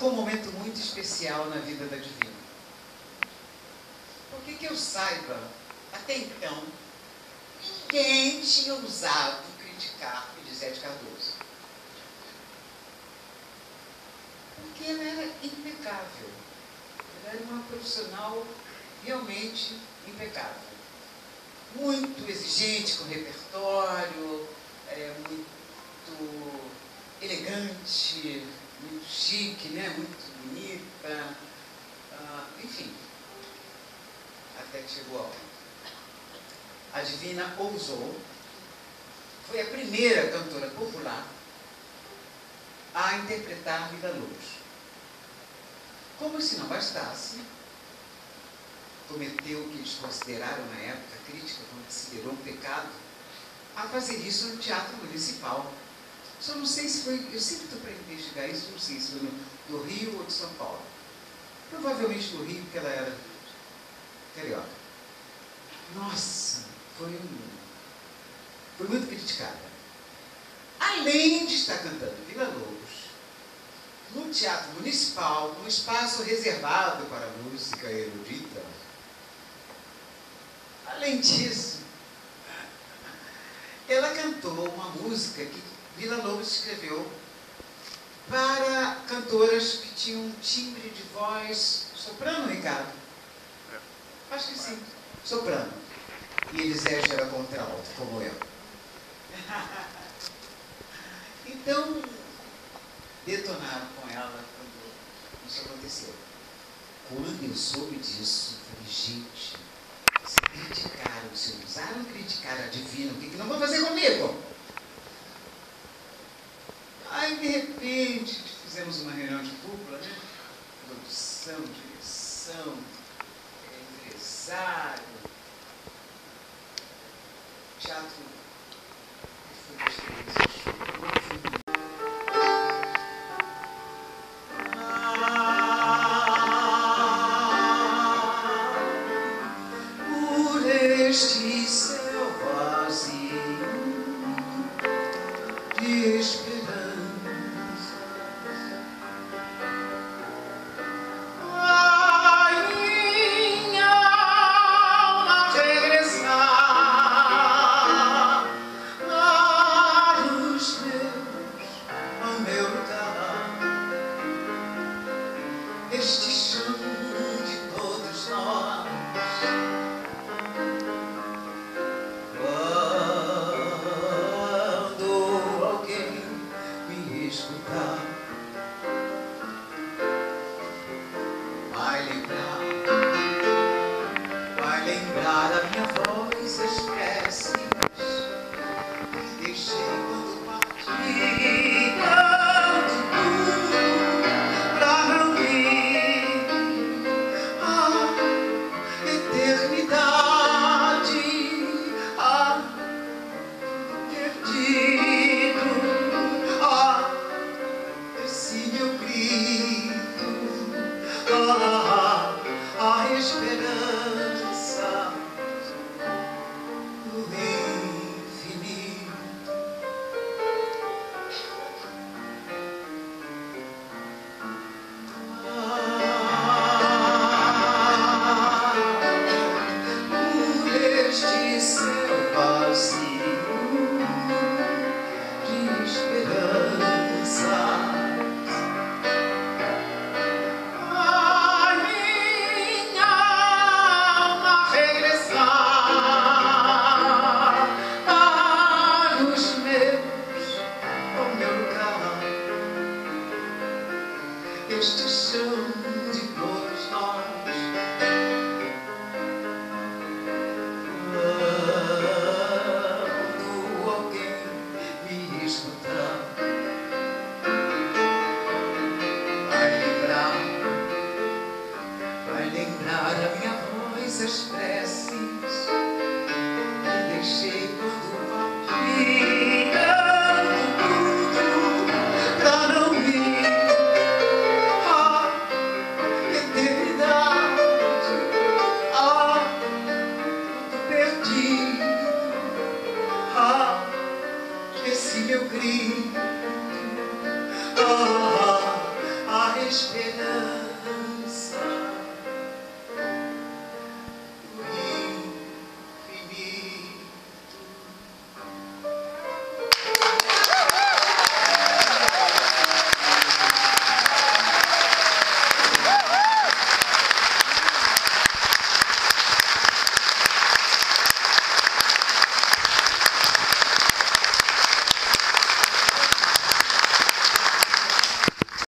marcou um momento muito especial na vida da Divina. Porque que eu saiba, até então, ninguém tinha ousado criticar Elisete Cardoso. Porque ela era impecável. Ela era uma profissional realmente impecável. Muito exigente com o repertório, muito elegante, muito chique, né? Muito bonita, enfim, até que chegou a hora. A Divina ousou, foi a primeira cantora popular a interpretar Vila Lobos. Como se não bastasse, cometeu o que eles consideraram na época, a crítica considerou um pecado, a fazer isso no Teatro Municipal. Só não sei se foi, eu sempre estou para investigar isso, não sei se foi no Rio ou de São Paulo. Provavelmente no Rio, porque ela era carioca. Nossa, foi muito criticada. Além de estar cantando Vila Lobos, no Teatro Municipal, num espaço reservado para música erudita. Além disso, ela cantou uma música que Vila Lobos escreveu para cantoras que tinham um timbre de voz soprano, Ricardo? Acho que sim, soprano. E Elisete era contralto, como eu. Então, detonaram com ela quando isso aconteceu. Quando eu soube disso, eu falei, gente, se criticaram, se ousaram criticar a Divina, o que não vão fazer comigo? Aí, de repente, fizemos uma reunião de cúpula, né? Produção, direção, empresário, teatro. Por este céu vazio de esperança, este chão de todos nós, quando alguém me escutar, vai lembrar a minha voz, as preces que deixei quando parti. A esperança do infinito. Por este céu vazio de esperança, este chão de todos nós, quando alguém me escutar, vai lembrar a minha voz, as preces que deixei quando parti. Esse meu grito, a esperança.